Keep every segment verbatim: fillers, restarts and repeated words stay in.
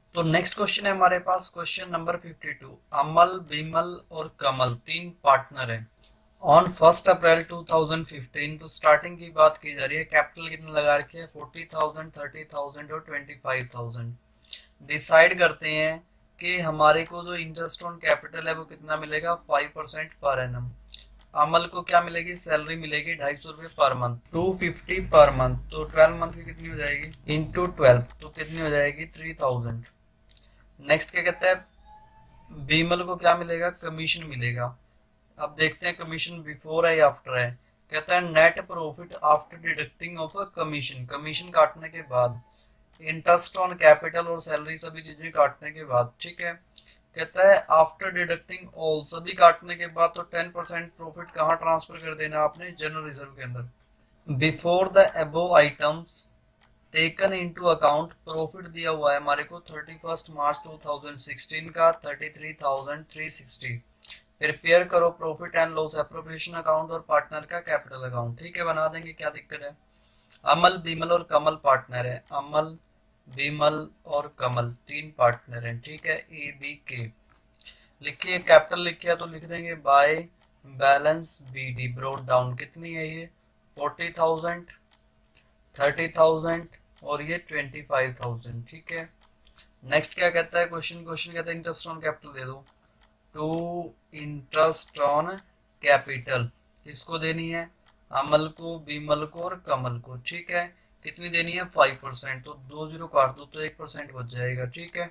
तो next question है हमारे पास question number fifty two. Amal, Vimal और कमल तीन पार्टनर हैं। On first April two thousand fifteen, तो स्टार्टिंग की बात की जा रही है। कैपिटल कितना लगा रखी है? फोर्टी थाउजेंड, थर्टी थाउजेंड और ट्वेंटी फाइव थाउजेंड। डिसाइड करते हैं कि हमारे को जो इंटरेस्ट ऑन कैपिटल है वो कितना मिलेगा? Five percent per annum. Amal को क्या मिलेगी? सैलरी मिलेगी ढाई सौ रुपये per month, two fifty per month. तो ट्वेल्व मंथ की कितनी हो जाएगी? इंटू ट्वेल्व, तो कितनी हो जाएगी? Three thousand. नेक्स्ट क्या कहता है? बीमल को क्या मिलेगा? कमीशन मिलेगा। अब देखते हैं कमीशन बिफोर है या आफ्टर है। कहता है net profit after deducting of commission, commission काटने के बाद, इंटरेस्ट ऑन कैपिटल और सैलरी सभी चीजें काटने के बाद। ठीक है। कहता है आफ्टर डिडक्टिंग ऑल, सभी काटने के बाद, तो टेन परसेंट प्रॉफिट कहाँ ट्रांसफर कर देना आपने? जनरल रिजर्व के अंदर। Before the above items taken into account, profit दिया हुआ है हमारे को thirty first March two thousand sixteen का thirty three thousand three sixty. Prepare करो profit and loss appropriation account और पार्टनर का कैपिटल अकाउंट। ठीक है, बना देंगे, क्या दिक्कत है। अमल, बीमल और कमल पार्टनर है। अमल, बीमल और कमल तीन पार्टनर हैं। ठीक है, ए बी के लिखिए। कैपिटल लिखिए तो लिख देंगे by balance B D brought down. कितनी है ये? फोर्टी थाउजेंड, थर्टी थाउजेंड और ये ट्वेंटी फाइव थाउजेंड। ठीक है। नेक्स्ट क्या कहता है क्वेश्चन? क्वेश्चन कहता है इंटरेस्ट ऑन कैपिटल दे दो। टू इंटरेस्ट ऑन कैपिटल किसको देनी है? अमल को, बीमल को और कमल को। ठीक है। कितनी देनी है? Five percent. तो दो जीरो काट दो तो एक परसेंट बच जाएगा। ठीक है।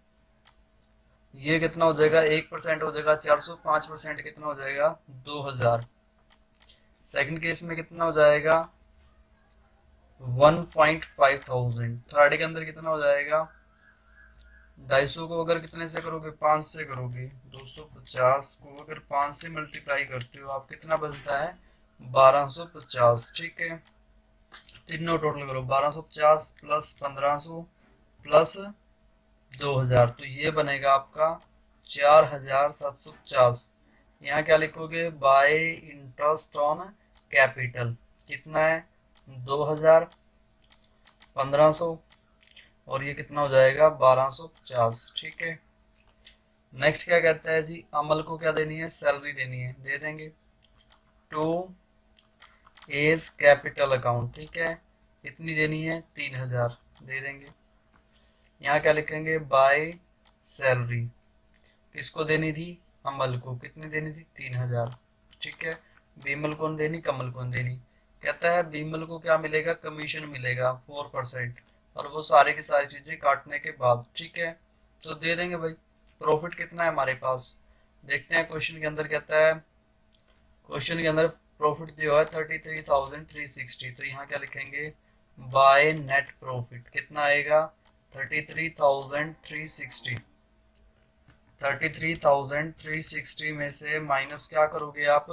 ये कितना हो जाएगा? एक परसेंट हो जाएगा चार सौ, पांच परसेंट कितना हो जाएगा? दो हजार। सेकंड केस में कितना हो जाएगा? One point five thousand. Third के अंदर कितना हो जाएगा? ढाई सौ को अगर कितने से करोगे? पांच से करोगे। दो सौ पचास को अगर पांच से मल्टीप्लाई करते हो आप, कितना बनता है? बारह सौ पचास। ठीक है। तीनों टोटल करो, बारह सौ पचास प्लस पंद्रह सौ प्लस दो हजार, तो ये बनेगा आपका चार हजार सात सौ पचास। यहाँ क्या लिखोगे? बाय इंटरेस्ट ऑन कैपिटल कितना है? दो हजार, पंद्रह सौ और ये कितना हो जाएगा? बारह सौ पचास। ठीक है। नेक्स्ट क्या कहता है जी? अमल को क्या देनी है? सैलरी देनी है, दे देंगे। To as capital account. ठीक है। कितनी देनी है? तीन हजार, दे देंगे। यहाँ क्या लिखेंगे? बाय सैलरी किसको देनी थी? अमल को। कितनी देनी थी? तीन हजार। ठीक है। बीमल कौन देनी? कमल कौन देनी? कहता है बीमल को क्या मिलेगा? कमीशन मिलेगा फोर परसेंट, और वो सारे की सारी चीजें काटने के बाद। ठीक है। तो दे देंगे भाई। प्रॉफिट कितना है हमारे पास? देखते हैं क्वेश्चन के अंदर। कहता है क्वेश्चन के अंदर प्रॉफिट दिया हुआ है thirty three thousand three sixty. तो यहाँ क्या लिखेंगे? बाय नेट प्रॉफिट कितना आएगा? Thirty three thousand three sixty. Thirty three thousand three sixty में से माइनस क्या करोगे आप?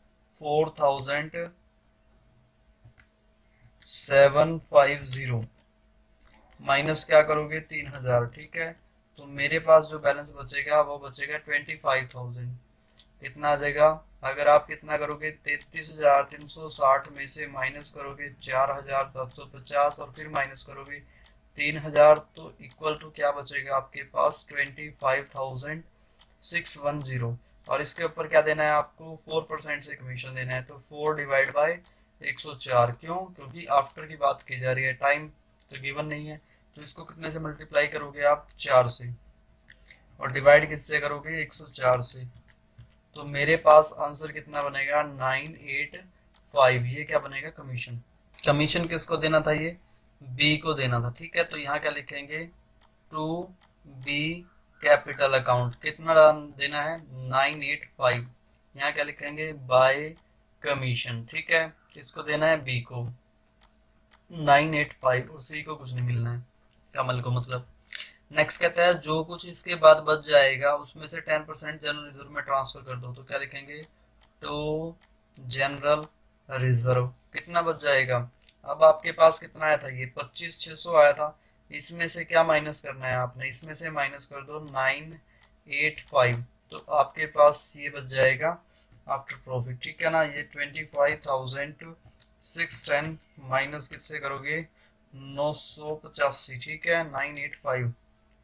Four thousand seven five zero, minus क्या करोगे? तीन हजार। ठीक है। तो मेरे पास जो बैलेंस बचेगा वो बचेगा ट्वेंटी फाइव थाउजेंड। कितना आ जाएगा? अगर आप कितना करोगे? तैतीस हजार तीन सौ साठ में से माइनस करोगे चार हजार सात सौ पचास, और फिर माइनस करोगे तीन हजार, तो इक्वल टू क्या बचेगा आपके पास? Twenty five thousand six one zero. और इसके ऊपर क्या देना है आपको? फोर परसेंट से कमीशन देना है। तो फोर डिवाइड बाई एक सौ चार। क्यों? क्योंकि आफ्टर की बात की जा रही है, टाइम तो गिवन नहीं है। तो इसको कितने से मल्टीप्लाई करोगे आप? चार से। और डिवाइड किससे करोगे? एक सौ चार से। तो मेरे पास आंसर कितना बनेगा? Nine eight five. ये क्या बनेगा? कमीशन। कमीशन किसको देना था? ये बी को देना था। ठीक है। तो यहाँ क्या लिखेंगे? टू बी कैपिटल अकाउंट कितना देना है? Nine eight five. यहाँ क्या लिखेंगे? By commission. ठीक है। किसको देना है? बी को। नाइन एट फाइव, और सी को कुछ नहीं मिलना है, कमल को मतलब। नेक्स्ट कहता है जो कुछ इसके बाद बच जाएगा उसमें से टेन परसेंट जनरल रिजर्व में ट्रांसफर कर दो। तो क्या लिखेंगे? To general reserve. कितना बच जाएगा? अब आपके पास कितना आया था? ये पच्चीस छह सौ आया था। इसमें से क्या माइनस करना है आपने? इसमें से माइनस कर दो नाइन एट फाइव, तो आपके पास ये बच जाएगा आफ्टर प्रॉफिट। ठीक है ना। ये twenty five thousand, six ten, minus किससे करोगे? नौ सौ पचासी। ठीक है। Nine eight five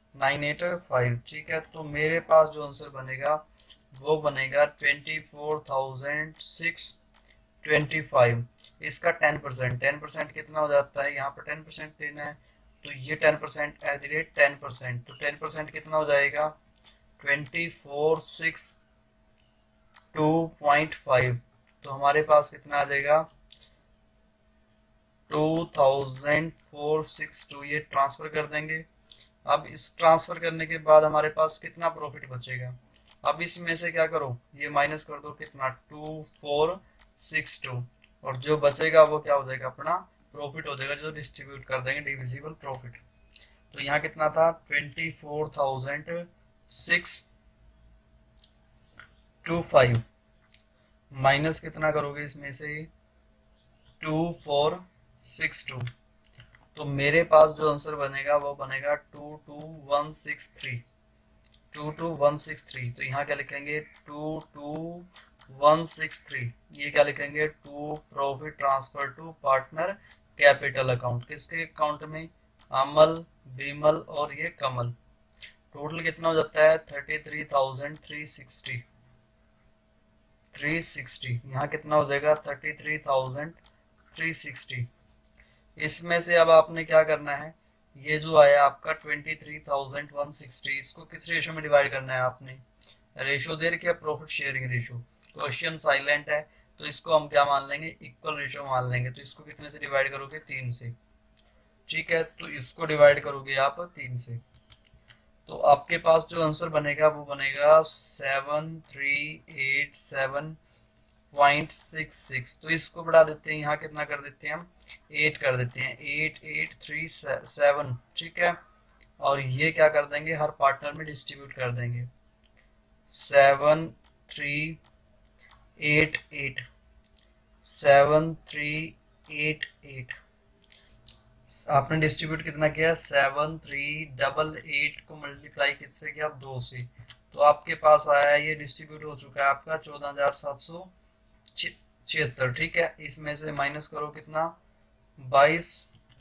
nine eight five. ठीक है, तो मेरे पास जो आंसर बनेगा वो बनेगा twenty four thousand six twenty five. इसका टेन परसेंट टेन परसेंट कितना हो जाता है, यहाँ पर टेन परसेंट लेना है, तो ये ten percent at the rate ten percent, तो टेन परसेंट कितना हो जाएगा, twenty four six two point five. तो हमारे पास कितना आ जाएगा, two thousand four six two. ये ट्रांसफर कर देंगे। अब इस ट्रांसफर करने के बाद हमारे पास कितना प्रॉफिट बचेगा, अब इसमें से क्या करो, ये माइनस कर दो, कितना, टू फोर सिक्स टू, और जो बचेगा वो क्या हो जाएगा, अपना प्रॉफिट हो जाएगा, जो डिस्ट्रीब्यूट कर देंगे, डिविजिबल प्रॉफिट। तो यहाँ कितना था, twenty four thousand six two five, minus कितना करोगे इसमें से, टू फोर सिक्स टू। तो मेरे पास जो आंसर बनेगा वो बनेगा two two one six three, two two one six three. तो यहाँ क्या लिखेंगे, two two one six three. ये क्या लिखेंगे, to profit transfer to partner capital account. किसके अकाउंट में, अमल, बिमल और ये कमल। टोटल कितना हो जाता है, thirty three thousand three sixty three sixty. यहाँ कितना हो जाएगा, thirty three thousand three sixty. इसमें से अब आपने क्या करना है, ये जो आया आपका twenty three thousand one sixty, इसको किस रेशो में डिवाइड करना है आपने, रेशो दे रखी है profit sharing ratio. Question silent है तो इसको हम क्या मान लेंगे, इक्वल रेशो मान लेंगे। तो इसको कितने से डिवाइड करोगे, तीन से। ठीक है, तो इसको डिवाइड करोगे आप तीन से, तो आपके पास जो आंसर बनेगा वो बनेगा seven three eight seven point six six. तो इसको बढ़ा देते हैं, यहाँ कितना कर देते हैं हम, एट कर देते हैं, एट एट थ्री सेवन। ठीक है, और ये क्या कर देंगे, हर पार्टनर में डिस्ट्रीब्यूट कर देंगे, seven three eight eight seven three eight eight. आपने डिस्ट्रीब्यूट कितना किया, सेवन थ्री डबल एट को मल्टीप्लाई किससे किया, दो से। तो आपके पास आया, ये डिस्ट्रीब्यूट हो चुका है आपका चौदह हजार सात सौ छिहत्तर। ठीक है, इसमें से माइनस करो कितना, बाईस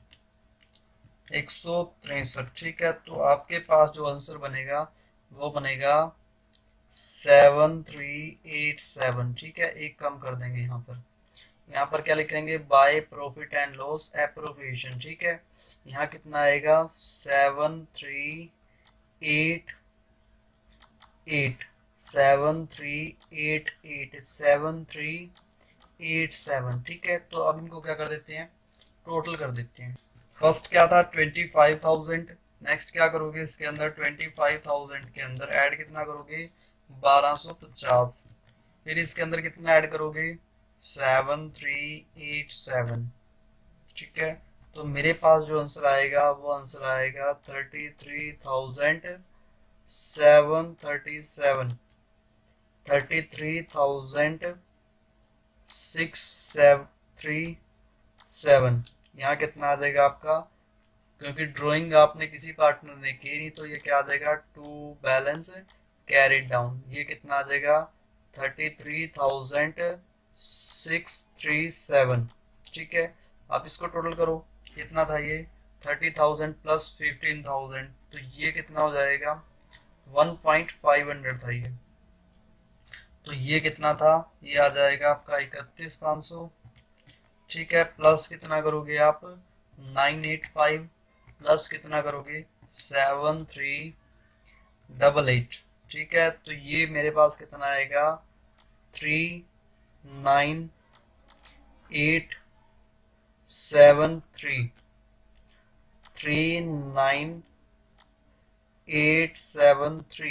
एक सौ तिरसठ। ठीक है, तो आपके पास जो आंसर बनेगा वो बनेगा सेवन थ्री एट सेवन। ठीक है, एक कम कर देंगे यहाँ पर, यहाँ पर क्या लिखेंगे, by profit and loss appropriation. ठीक है, यहाँ कितना आएगा, seven three eight eight seven three eight eight seven three eight seven. ठीक है, तो अब इनको क्या कर देते हैं, टोटल कर देते हैं। फर्स्ट क्या था, ट्वेंटी फाइव थाउजेंड। नेक्स्ट क्या करोगे, इसके अंदर ट्वेंटी फाइव थाउजेंड के अंदर ऐड कितना करोगे, बारह सौ पचास। फिर इसके अंदर कितना ऐड करोगे, सेवन थ्री एट सेवन। ठीक है, तो मेरे पास जो आंसर आएगा वो आंसर आएगा thirty three thousand seven thirty seven thirty three thousand six three seven. यहाँ कितना आ जाएगा आपका, क्योंकि ड्राइंग आपने किसी पार्टनर ने की नहीं, तो ये क्या आ जाएगा, टू बैलेंस कैरिड डाउन। ये कितना आ जाएगा, thirty three thousand six three seven. ठीक है, आप इसको टोटल करो, कितना था ये, thirty thousand plus fifteen thousand, तो ये कितना हो जाएगा, वन पॉइंट फाइव हंड्रेड था ये। तो ये कितना था, ये आ जाएगा आपका इकतीस पाँच सौ। ठीक है, प्लस कितना करोगे आप, नाइन एट फाइव, प्लस कितना करोगे, सेवन थ्री डबल एट। ठीक है, तो ये मेरे पास कितना आएगा, three nine eight seven three three nine eight seven three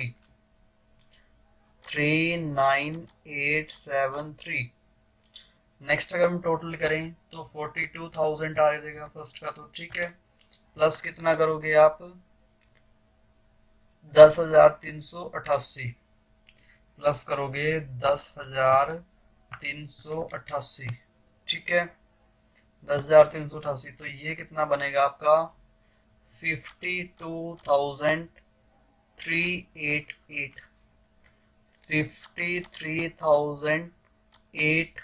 three nine eight seven three. Next अगर हम टोटल करें तो फोर्टी टू थाउजेंड आ जाएगा फर्स्ट का। तो ठीक है, प्लस कितना करोगे आप, दस हजार तीन सौ अठासी, प्लस करोगे दस हजार तीन सौ अठासी। ठीक है, दस हजार तीन सौ अठासी, तो ये कितना बनेगा आपका, fifty two thousand three eight eight fifty three thousand eight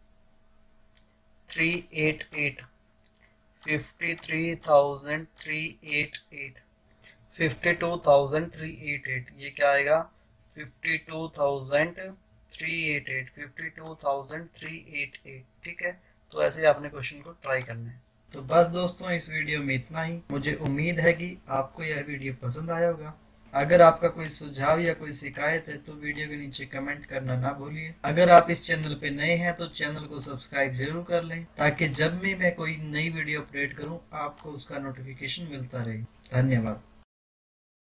three eight eight fifty three thousand three eight eight. Fifty two thousand three eight eight, ये क्या आएगा fifty two thousand three eight eight, fifty two thousand three eight eight. ठीक है, तो ऐसे आपने question को try करना है। तो बस दोस्तों इस वीडियो में इतना ही। मुझे उम्मीद है कि आपको यह वीडियो पसंद आया होगा। अगर आपका कोई सुझाव या कोई शिकायत है तो वीडियो के नीचे कमेंट करना ना भूलिए। अगर आप इस चैनल पे नए हैं तो चैनल को सब्सक्राइब जरूर कर लें, ताकि जब भी मैं कोई नई वीडियो अपलोड करूं आपको उसका नोटिफिकेशन मिलता रहे। धन्यवाद।